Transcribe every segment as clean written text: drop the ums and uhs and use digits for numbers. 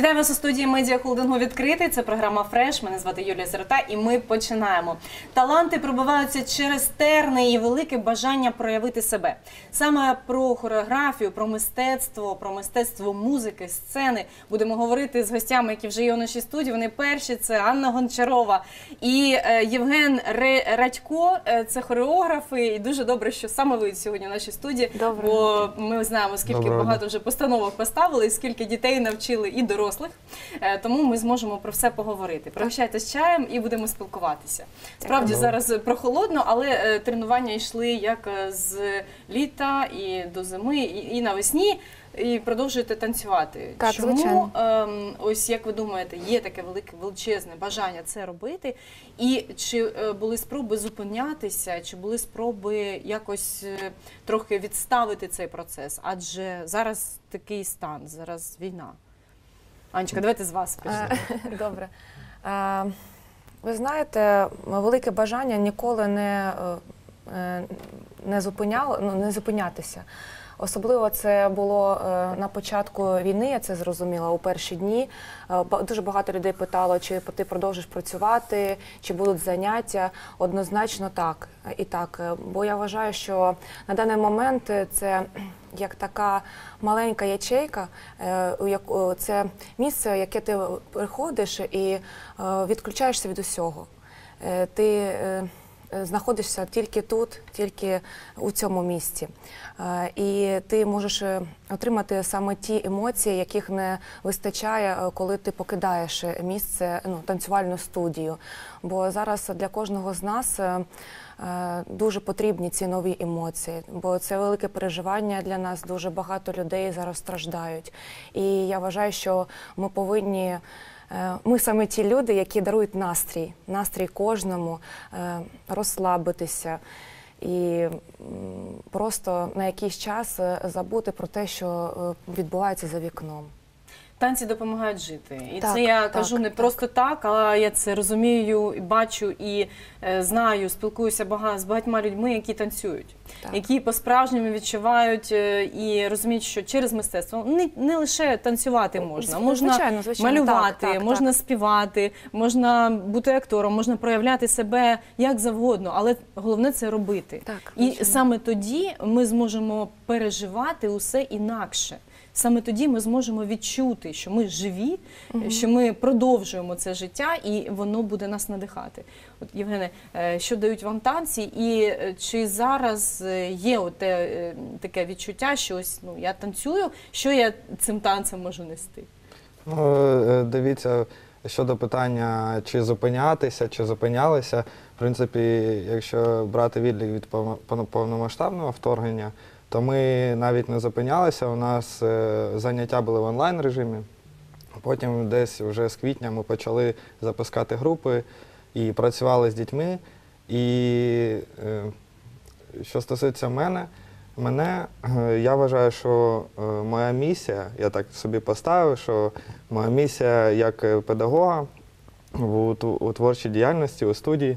Вітаю вас у студії медіахолдингу «Відкритий». Це програма «Фреш». Мене звати Юлія Сирота і ми починаємо. Таланти пробиваються через терни і велике бажання проявити себе. Саме про хореографію, про мистецтво музики, сцени будемо говорити з гостями, які вже є у нашій студії. Вони перші – це Анна Гончарова і Євген Радько. Це хореографи. І дуже добре, що саме ви сьогодні у нашій студії. Добре. Бо ми знаємо, скільки багато вже постановок поставили, і скільки дітей навчили і дорослих. Тому ми зможемо про все поговорити. Пригощайтесь чаєм і будемо спілкуватися. Справді зараз прохолодно, але тренування йшли як з літа і до зими, і навесні, і продовжуєте танцювати. Так, чому, ось як ви думаєте, є таке величезне бажання це робити? І чи були спроби зупинятися, чи були спроби якось трохи відставити цей процес? Адже зараз такий стан, зараз війна. Анечка, давайте з вас почнемо. Добре. Ви знаєте, велике бажання ніколи не зупинятися. Особливо це було на початку війни, я це зрозуміла, у перші дні. Дуже багато людей питало, чи ти продовжиш працювати, чи будуть заняття. Однозначно так і так. Бо я вважаю, що на даний момент це як така маленька ячейка, це місце, в яке ти приходиш і відключаєшся від усього. Ти знаходишся тільки тут, тільки у цьому місці. І ти можеш отримати саме ті емоції, яких не вистачає, коли ти покидаєш місце, танцювальну студію. Бо зараз для кожного з нас дуже потрібні ці нові емоції, бо це велике переживання для нас, дуже багато людей зараз страждають. І я вважаю, що ми повинні, ми саме ті люди, які дарують настрій кожному, розслабитися і просто на якийсь час забути про те, що відбувається за вікном. Танці допомагають жити. І це я кажу не просто так, але я це розумію, бачу і знаю, спілкуюся з багатьма людьми, які танцюють, які по-справжньому відчувають і розуміють, що через мистецтво не лише танцювати можна, можна малювати, можна співати, можна бути актором, можна проявляти себе як завгодно, але головне це робити. І саме тоді ми зможемо переживати усе інакше. Саме тоді ми зможемо відчути, що ми живі, що ми продовжуємо це життя і воно буде нас надихати. От, Євгене, що дають вам танці і чи зараз є таке відчуття, що ось я танцюю, що я цим танцем можу нести? Дивіться, щодо питання, чи зупинятися, чи зупинялися, в принципі, якщо брати відлік від повномасштабного вторгнення, то ми навіть не зупинялися, у нас заняття були в онлайн-режимі. Потім десь вже з квітня ми почали запускати групи і працювали з дітьми. І що стосується мене, я вважаю, що моя місія, я так собі поставив, що моя місія як педагога у творчій діяльності, у студії,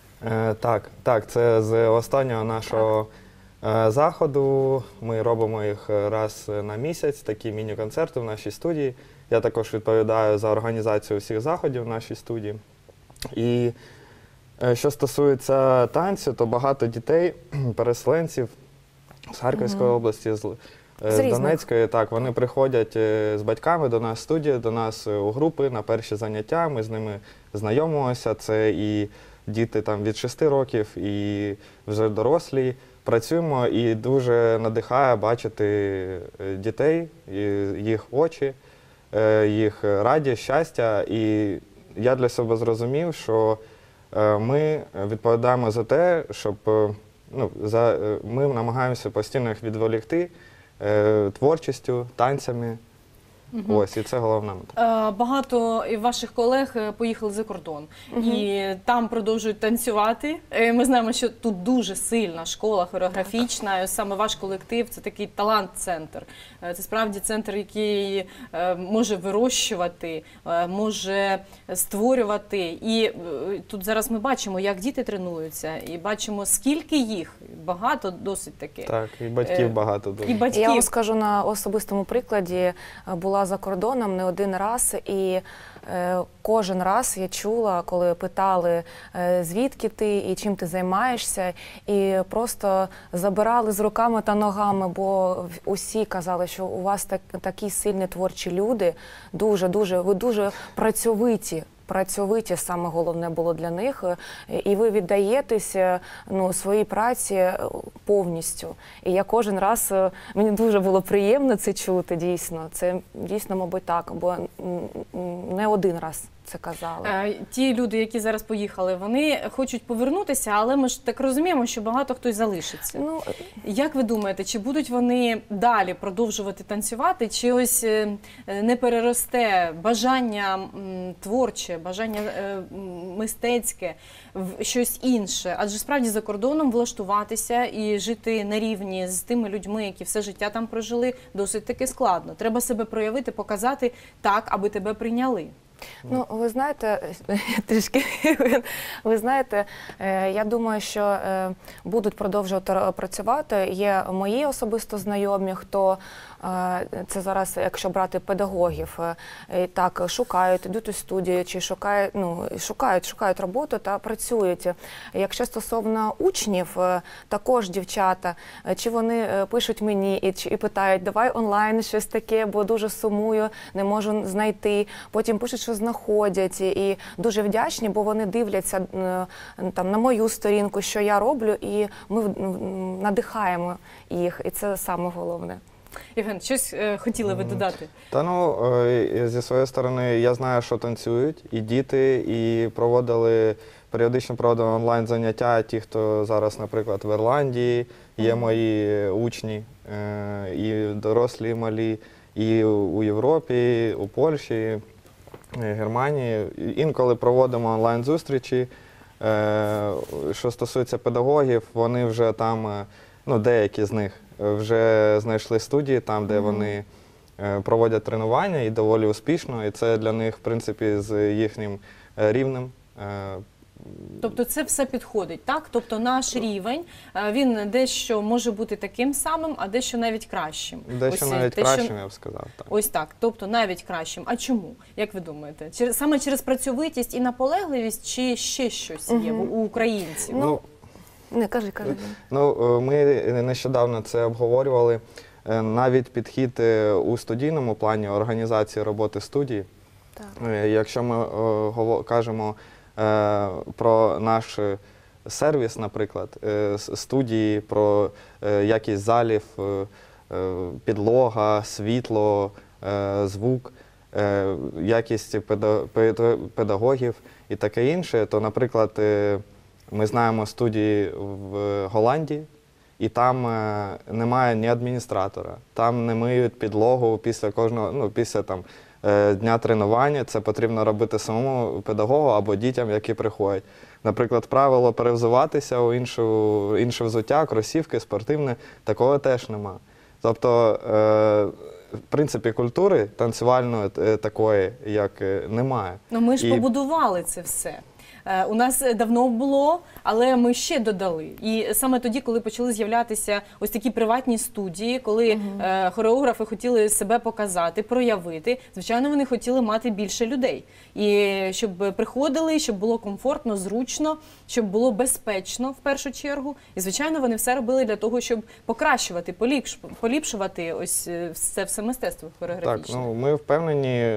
це з останнього нашого заходу. Ми робимо їх раз на місяць, такі міні-концерти в нашій студії. Я також відповідаю за організацію всіх заходів в нашій студії. І що стосується танцю, то багато дітей, переселенців з Харківської області, з Донецької, вони приходять з батьками до нас в студію, до нас у групи на перші заняття, ми з ними знайомимося. Це і діти від 6 років, і вже дорослі. Працюємо і дуже надихає бачити дітей, їх очі, їх радість, щастя. І я для себе зрозумів, що ми відповідаємо за те, щоб ми намагаємося постійно їх відволікти творчістю, танцями. Ось, і це головна мета. Багато ваших колег поїхали за кордон і там продовжують танцювати. Ми знаємо, що тут дуже сильна школа хореографічна, саме ваш колектив – це такий талант-центр. Це справді центр, який може вирощувати, може створювати. І тут зараз ми бачимо, як діти тренуються, і бачимо, скільки їх. Багато досить таки. Так, і батьків багато дуже. Я вам скажу на особистому прикладі, була була за кордоном не один раз, і кожен раз я чула, коли питали, звідки ти і чим ти займаєшся, і просто забирали з руками та ногами, бо усі казали, що у вас такі сильні творчі люди, ви дуже працьовиті, саме головне було для них, і ви віддаєтеся своїй праці повністю. І я кожен раз, мені дуже було приємно це чути, дійсно. Це дійсно, мабуть, так, бо не один раз це казали. Ті люди, які зараз поїхали, вони хочуть повернутися, але ми ж так розуміємо, що багато хтось залишиться. Як ви думаєте, чи будуть вони далі продовжувати танцювати, чи ось не переросте бажання творче, бажання мистецьке в щось інше? Адже справді за кордоном влаштуватися і жити на рівні з тими людьми, які все життя там прожили, досить таки складно. Треба себе проявити, показати так, аби тебе прийняли. Ви знаєте, я думаю, що будуть продовжувати працювати. Є мої особисто знайомі, хто, це зараз, якщо брати педагогів, так, шукають, йдуть у студію, чи шукають роботу та працюють. Якщо стосовно учнів, також дівчата, чи вони пишуть мені і питають, давай онлайн щось таке, бо дуже сумую, не можу знайти. Потім пишуть, що знаходять, і дуже вдячні, бо вони дивляться на мою сторінку, що я роблю, і ми надихаємо їх, і це саме головне. Євген, щось хотіли ви додати? Зі своєї сторони, я знаю, що танцюють і діти, і періодично проводили онлайн-заняття, ті, хто зараз, наприклад, в Ірландії, є мої учні, і дорослі, і малі, і у Європі, у Польщі, Германії. Інколи проводимо онлайн-зустрічі. Що стосується педагогів, вони вже там, деякі з них вже знайшли студії там, де вони проводять тренування і доволі успішно. І це для них, в принципі, з їхнім рівнем. Тобто це все підходить, так? Тобто наш рівень, він дещо може бути таким самим, а дещо навіть кращим. Дещо навіть кращим, я б сказав. Так. Ось так, тобто навіть кращим. А чому? Як ви думаєте? Саме через працьовитість і наполегливість, чи ще щось є у українців? Кажи. Ми нещодавно це обговорювали. Навіть підхід у студійному плані організації роботи студії. Так. Якщо ми кажемо про наш сервіс, наприклад, студії, про якість залів, підлога, світло, звук, якість педагогів і таке інше, то, наприклад, ми знаємо студії в Голландії, і там немає ні адміністратора, там не миють підлогу після кожного, після дня тренування. Це потрібно робити самому педагогу або дітям, які приходять. Наприклад, правило перевзуватися у інше взуття, кросівки, спортивне, такого теж нема. Тобто, в принципі, культури танцювальної такої, як немає. Ми ж побудували це все. У нас давно було, але ми ще додали. І саме тоді, коли почали з'являтися ось такі приватні студії, коли хореографи хотіли себе показати, проявити, звичайно, вони хотіли мати більше людей. І щоб приходили, щоб було комфортно, зручно, щоб було безпечно в першу чергу. І, звичайно, вони все робили для того, щоб покращувати, поліпшувати ось це все мистецтво хореографічне. Так, ми впевнені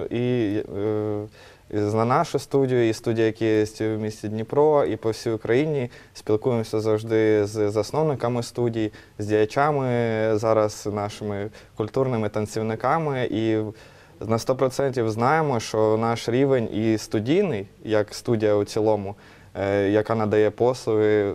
на нашу студію, і студії, які є в місті Дніпро, і по всій Україні. Спілкуємося завжди з засновниками студій, з діячами, зараз нашими культурними танцівниками. І на 100% знаємо, що наш рівень і студійний, як студія у цілому, яка надає послуги,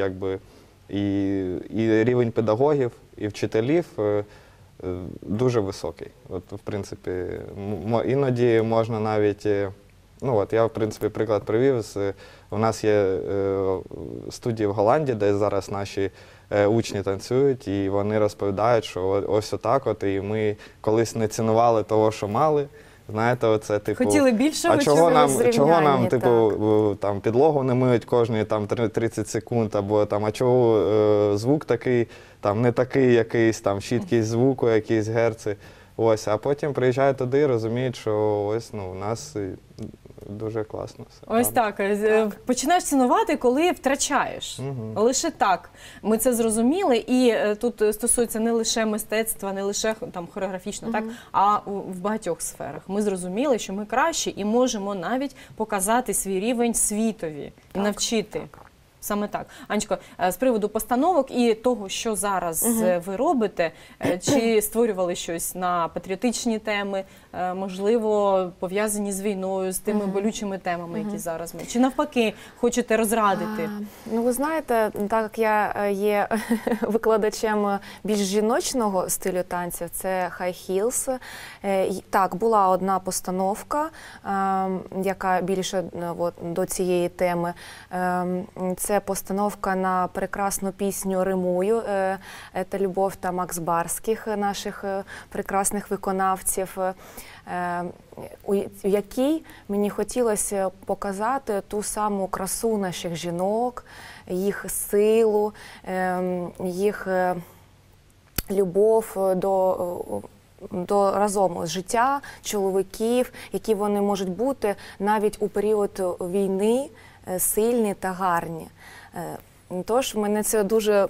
і рівень педагогів, і вчителів дуже високий. В принципі, іноді можна навіть, я, в принципі, приклад привів. У нас є студії в Голландії, де зараз наші учні танцюють, і вони розповідають, що ось отак, і ми колись не цінували того, що мали. Знаєте, оце, хотіли більшого, а чого нам там підлогу не миють кожні 30 секунд, або а чого звук такий, не такий якийсь, чіткість звуку, якісь герци. Ось, а потім приїжджають туди і розуміють, що ось у нас дуже класно все. Ось так. Починаєш цінувати, коли втрачаєш. Лише так. Ми це зрозуміли, і тут стосується не лише мистецтва, не лише там хореографічно, так, а в багатьох сферах. Ми зрозуміли, що ми кращі і можемо навіть показати свій рівень світові і навчити. Саме так. Анечко, з приводу постановок і того, що зараз ви робите, чи створювали щось на патріотичні теми, можливо, пов'язані з війною, з тими болючими темами, які зараз ми, чи навпаки, хочете розрадити? Ну, ви знаєте, так як я є викладачем більш жіночного стилю танців, це High Heels. Так, була одна постановка, яка більше до цієї теми. Це постановка на прекрасну пісню «Римую». Це Любов та Макс Барських, наших прекрасних виконавців, у якій мені хотілося показати ту саму красу наших жінок, їх силу, їх любов до разом життя чоловіків, які вони можуть бути навіть у період війни, сильні та гарні. Тож мене це дуже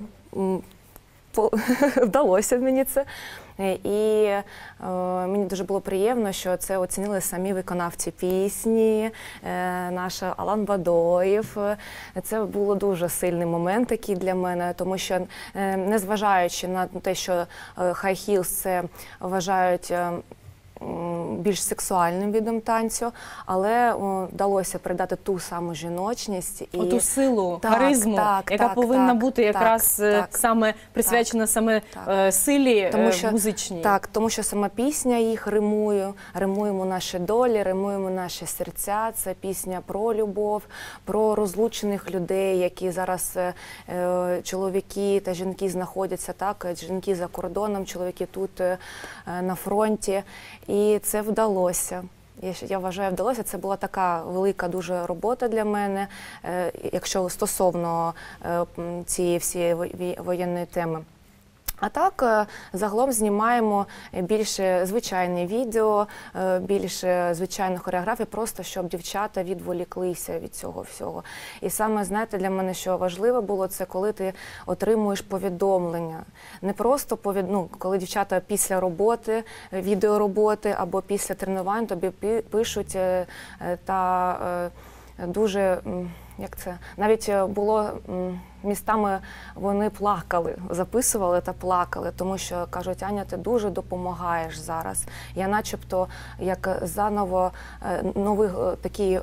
вдалося мені це. І мені дуже було приємно, що це оцінили самі виконавці пісні, наш Алан Бадоєв. Це було дуже сильний момент такий для мене, тому що, незважаючи на те, що High Heels це вважають більш сексуальним видом танцю, але вдалося передати ту саму жіночність. Оту силу, харизму, яка повинна бути якраз саме присвячена саме силі музичній. Так, тому що сама пісня їх римує, римуємо наші долі, римуємо наші серця. Це пісня про любов, про розлучених людей, які зараз чоловіки та жінки знаходяться, так, жінки за кордоном, чоловіки тут на фронті. І це вдалося. Я вважаю, вдалося. Це була така велика дуже робота для мене, якщо стосовно цієї всієї воєнної теми. А так, загалом знімаємо більше звичайне відео, більше звичайну хореографію, просто щоб дівчата відволіклися від цього всього. І саме, знаєте, для мене що важливо було, це коли ти отримуєш повідомлення. Не просто коли дівчата після роботи, відеороботи або після тренувань тобі пишуть та дуже, як це, навіть було містами вони плакали, записували та плакали, тому що кажуть: Аня, ти дуже допомагаєш зараз. Я начебто як заново новий такий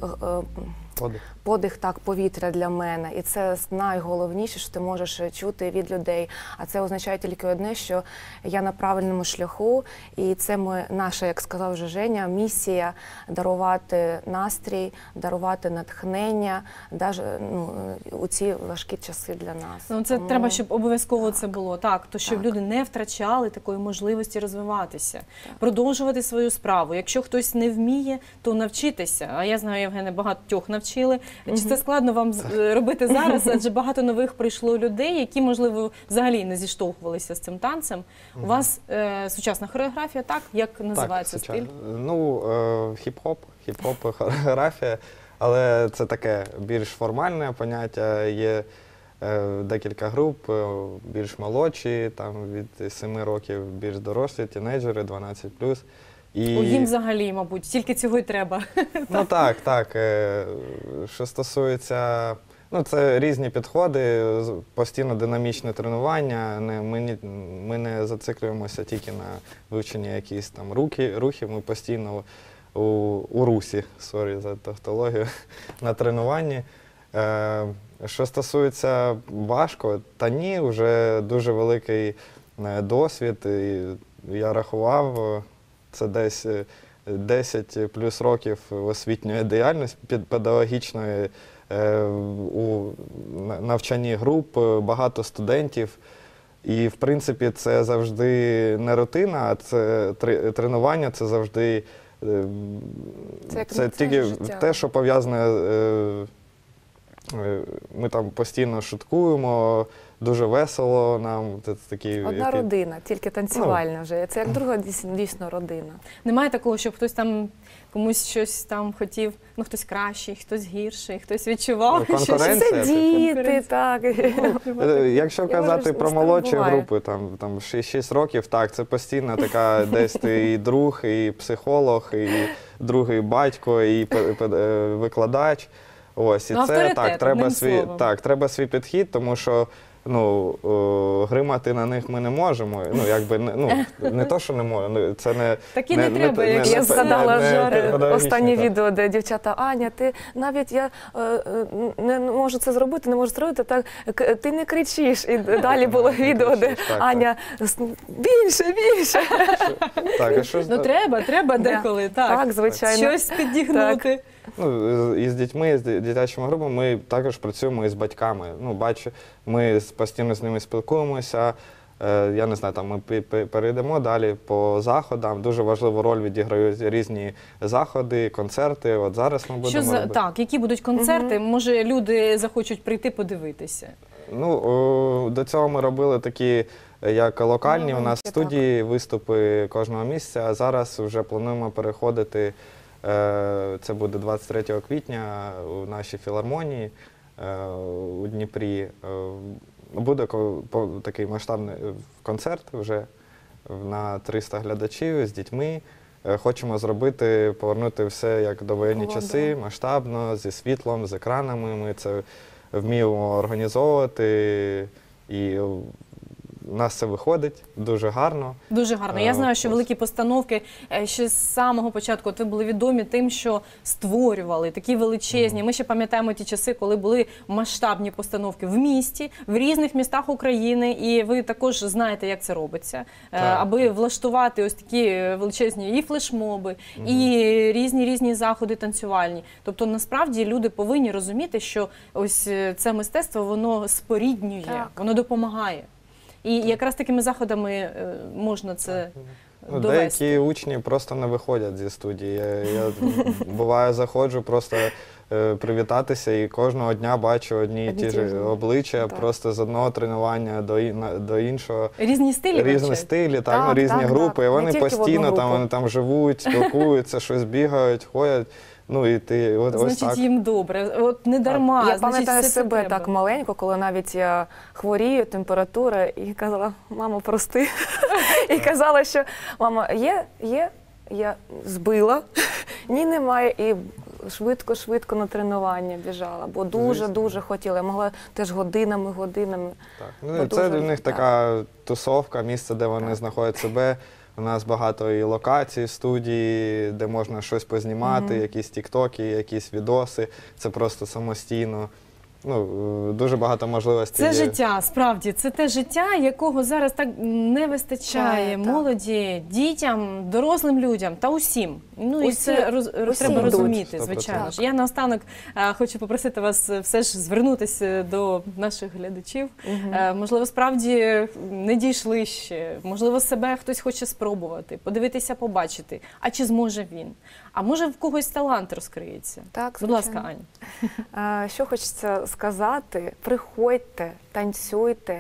подих повітря для мене. І це найголовніше, що ти можеш чути від людей. А це означає тільки одне, що я на правильному шляху, і це наша, як сказав вже Женя, місія дарувати настрій, дарувати натхнення, навіть у ці важкі часи для нас. Це треба, щоб обов'язково це було. Так, то щоб люди не втрачали такої можливості розвиватися, продовжувати свою справу. Якщо хтось не вміє, то навчитися. А я знаю, Євгене, багатьох навчили. Чи це складно вам робити зараз? Адже багато нових прийшло людей, які, можливо, взагалі не зіштовхувалися з цим танцем. У вас сучасна хореографія, так? Як називається стиль? Ну, хіп-хоп, хореографія. Але це таке більш формальне поняття. Є декілька груп, більш молодші, там від 7 років, більш дорослі, тінейджери, 12+. Їм взагалі, мабуть, тільки цього й треба. Ну так. Що стосується, це різні підходи, постійно динамічне тренування. Ми не зациклюємося тільки на вивченні якісь там рухів, ми постійно у русі, сорі за тавтологію, на тренуванні. Що стосується важко, та ні, вже дуже великий досвід. І я рахував, це десь 10 плюс років освітньої діяльності педагогічної, у навчанні груп, багато студентів. І, в принципі, це завжди не рутина, а це тренування, це завжди це тільки те, що пов'язане Ми там постійно шуткуємо, дуже весело нам. Це такі, Одна родина, тільки танцювальна вже. Це як друга дійсно родина. Немає такого, щоб хтось там комусь щось там хотів, ну хтось кращий, хтось гірший, хтось відчував. Конкуренція. Це діти, так. Якщо казати про молодші групи, там 6 років, так, це постійно така десь ти і друг, і психолог, і другий батько, і викладач. Ось, і це треба свій підхід, тому що гримати на них ми не можемо. Не то, що не можемо, це не... Так і не треба. Я згадала останнє відео, де дівчата: Аня, ти навіть я не можу це зробити, не можу зробити, так ти не кричиш. І далі було відео, де Аня: більше, більше. Треба деколи, так. Звичайно. Щось підігнути. І з дітьми, з дитячими групами ми також працюємо і з батьками. Ми постійно з ними спілкуємося. Я не знаю, ми перейдемо далі по заходам. Дуже важливу роль відіграють різні заходи, концерти. От зараз ми будемо робити. Так, які будуть концерти? Може, люди захочуть прийти подивитися? До цього ми робили такі, як локальні у нас студії, виступи кожного місяця, а зараз вже плануємо переходити. Це буде 23 квітня у нашій філармонії у Дніпрі. Буде такий масштабний концерт вже на 300 глядачів з дітьми. Хочемо повернути все як довоєнні часи, масштабно, зі світлом, з екранами. Ми це вміємо організовувати і у нас це виходить дуже гарно. Дуже гарно. Я знаю, що великі постановки ще з самого початку ви були відомі тим, що створювали такі величезні. Ми ще пам'ятаємо ті часи, коли були масштабні постановки в місті, в різних містах України, і ви також знаєте, як це робиться, аби влаштувати ось такі величезні і флешмоби, і різні заходи танцювальні. Тобто, насправді, люди повинні розуміти, що ось це мистецтво, воно споріднює, воно допомагає. І якраз такими заходами можна це довести. Деякі учні просто не виходять зі студії. Я буває, заходжу просто привітатися і кожного дня бачу одні і ті ж обличчя, просто з одного тренування до іншого. Різні стилі? Різні стилі, різні групи. І вони постійно там живуть, спілкуються, щось бігають, ходять. Значить, їм добре. От не дарма. Я пам'ятаю себе так маленько, коли навіть я хворію, температура, і казала: мамо, прости. І казала, що мама, є, я збила, ні, немає. І швидко на тренування біжала, бо дуже хотіла. Я могла теж годинами. Це для них така тусовка, місце, де вони знаходять себе. У нас багато і локацій, студії, де можна щось познімати, якісь тіктоки, якісь відоси. Це просто самостійно. Дуже багато можливостей. Це життя, справді. Це те життя, якого зараз так не вистачає молоді, дітям, дорослим людям та усім. І це треба розуміти, звичайно. Я наостанок хочу попросити вас все ж звернутися до наших глядачів. Можливо, справді не дійшли ще. Можливо, себе хтось хоче спробувати, подивитися, побачити. А чи зможе він? А може в когось талант розкриється? Так, будь ласка, Аня. Що хочеться сказати: приходьте, танцюйте,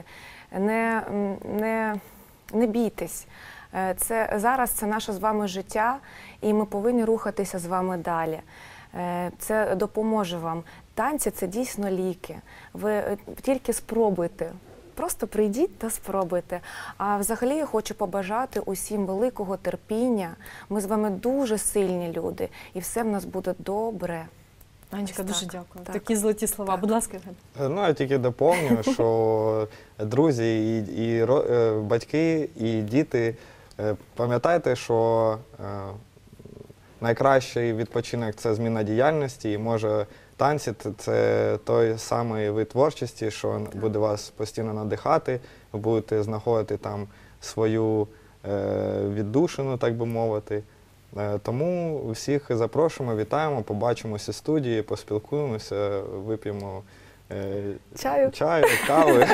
не бійтесь. Зараз це наше з вами життя, і ми повинні рухатися з вами далі. Це допоможе вам. Танці – це дійсно ліки. Ви тільки спробуйте. Просто прийдіть та спробуйте. А взагалі я хочу побажати усім великого терпіння. Ми з вами дуже сильні люди, і все в нас буде добре. Анечка, дуже дякую. Такі золоті слова. Будь ласка, я тільки доповню, що друзі, і батьки, і діти, пам'ятайте, що найкращий відпочинок – це зміна діяльності, і може танці – це той самий вид творчості, що буде вас постійно надихати, ви будете знаходити там свою віддушину, так би мовити. Тому всіх запрошуємо, вітаємо, побачимося в студії, поспілкуємося, вип'ємо Чаю, кави.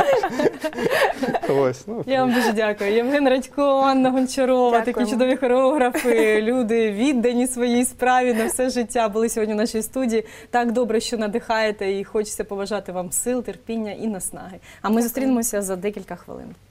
Ось, ну, Я вам дуже дякую. Євген Радько, Анна Гончарова, такі чудові хореографи, люди віддані своїй справі на все життя були сьогодні в нашій студії. Так добре, що надихаєте, і хочеться побажати вам сил, терпіння і наснаги. А ми зустрінемося за декілька хвилин.